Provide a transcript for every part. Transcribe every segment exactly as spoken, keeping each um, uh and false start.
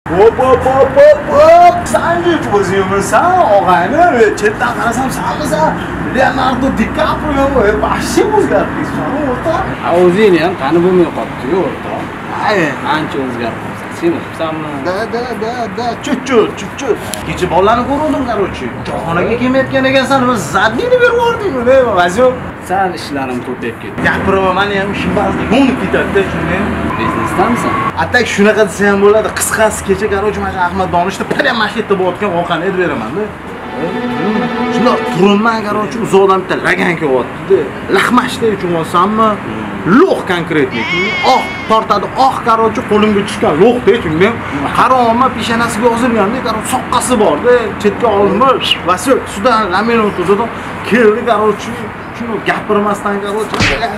Hop hop hop hop hop. Sanki pozisyonsan og'ayni chetdan qarasam sanmisan Leonardo DiCaprio vahshiy o'zgartiysan o'rta. O'zing ham tanib bo'lmay qolibdi-ku o'rta. Ay, ancha o'zgarib qolsan. Sen o'qibsanmi? Da da da da chut-chut chut-chut. Kecha bolalarni ko'rdim, qarochi. Joxonaga kelmayotgan ekansan, biz zadnini berib yubordingmi, ey vazo? Sal ishlarim ko'payib ketdi. Gapiraman, meni ham ishim ba'zida yo'nib ketadi-da, shunday. Biznesdamisan? Atak shunaqa desa ham bo'ladi. Qisqasi kecha qarochi mana Ahmad Donishda prям masjidda bo'layotgan voqeani aytib beraman-da. Shunda turman qarochi uzoqdan bitta lagan kelyapti-da. Laxmashda uchun olsammi? Lo'q konkretnik. Oq tortadi, oq qarochi qo'limga tushgan lo'qda, chunki qaroma peshonasiga yozilganda, qarochi soqqasi bor-da, chetga olinib, vaso sudan lamin o'tdi-da. Keldi qarochi shuni gapirmasdan qarochi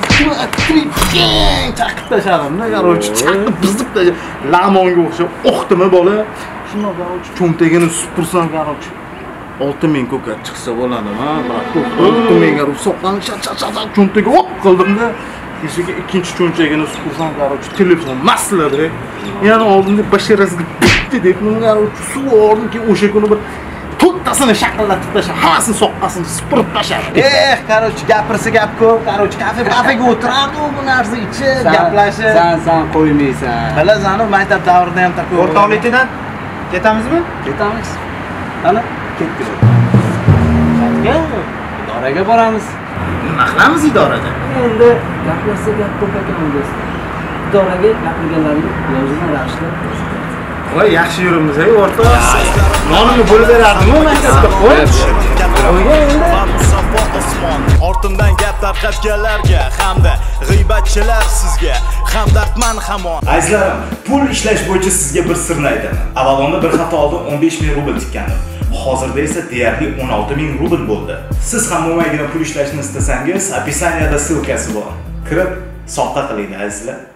chaqib tashladim-da, qarochi chaqib bizib tashladim. Lamonga o'xshab o'qdimi bola? Shuni qarochi cho'ntagini supursam qarochi olti ming ko'kat chiqsa bo'ladimi? olti mingga ruxsatdan chat-chat-chat cho'ntaga o'q qildim-da. Kechiga ikkinchi cho'nchagini supursam qarochi telefon masladi. Yana oldimda basharasiga bitti deb qarochi suv oldim ki o'sha kuni bir to'ttasini shaqillatib tashlab, hammasini soqqasini supurib tashladim. Eh, qarochi gapirsa gap ko'p, qarochi kafe kafega o'tirardi u bu narsa ichib, gaplashib. Sen sen qo'ymaysan. Bilasan, maktab davrida ham takoq. O'rtoqlikdan ketamizmi? Ketamiz. Ana, ketdik. Qayerga? Idoraga boramiz. Nima qilamiz idorada? Endi gaplashsa gap ko'p ekan do'st. Idoraga gapirganlarni yozma ravishda. Voy, yaxshi yuribmiz, ey o'rtoq. Nonimni bo'lib berardimi maktabda? Qo'y. Ortimdan gap tarqatganlarga hamda g'iybatchilar sizga hamdardman hamon. Azizlarim, pul ishlash bo'yicha sizga bir sirni aytaman. Avvalonda bir hafta oldin o'n besh ming rubl tikkandim. Hozirda esa deyarli o'n olti ming rubl bo'ldi. Siz ham mo'maygina pul ishlashni istasangiz, opisaniyada ssilkasi bor. Kirib, sovg'a qiling azizlar.